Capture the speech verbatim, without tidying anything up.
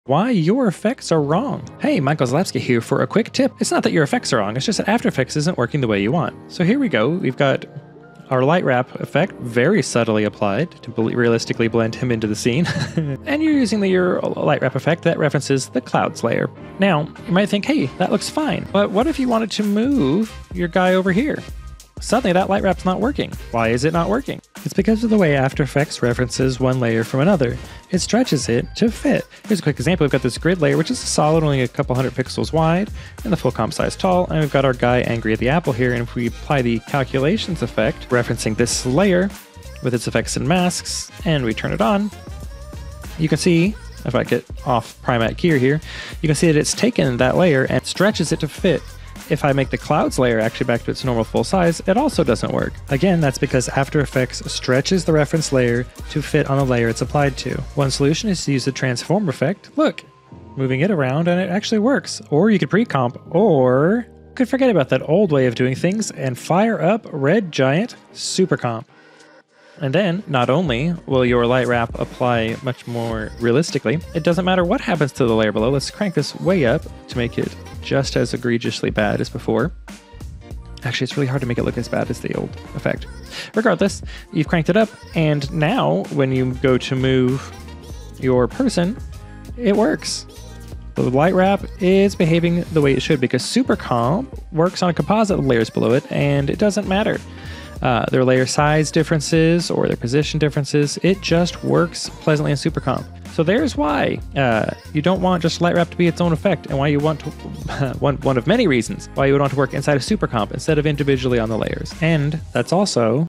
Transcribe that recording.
why your effects are wrong. Hey, Michael Zalapsky here for a quick tip. It's not that your effects are wrong, it's just that After Effects isn't working the way you want. So here we go, we've got our light wrap effect very subtly applied to realistically blend him into the scene. And you're using the, your light wrap effect that references the clouds layer. Now, you might think, hey, that looks fine, but what if you wanted to move your guy over here? Suddenly that light wrap's not working. Why is it not working? It's because of the way After Effects references one layer from another. It stretches it to fit. Here's a quick example. We've got this grid layer, which is solid, only a couple hundred pixels wide, and the full comp size tall, and we've got our guy angry at the apple here, and if we apply the calculations effect, referencing this layer with its effects and masks, and we turn it on, you can see, if I get off Primat gear here, you can see that it's taken that layer and stretches it to fit. If I make the clouds layer actually back to its normal full size, it also doesn't work. Again, that's because After Effects stretches the reference layer to fit on the layer it's applied to. One solution is to use the transform effect. Look, moving it around and it actually works. Or you could pre-comp, or you could forget about that old way of doing things and fire up Red Giant Super Comp. And then, not only will your light wrap apply much more realistically, it doesn't matter what happens to the layer below. Let's crank this way up to make it just as egregiously bad as before. Actually, it's really hard to make it look as bad as the old effect. Regardless, you've cranked it up, and now when you go to move your person, it works. The light wrap is behaving the way it should because Super Comp works on composite layers below it, and it doesn't matter. Uh, their layer size differences or their position differences, it just works pleasantly in Super Comp. So there's why uh, you don't want just light wrap to be its own effect, and why you want to, one, one of many reasons why you would want to work inside of Super Comp instead of individually on the layers. And that's also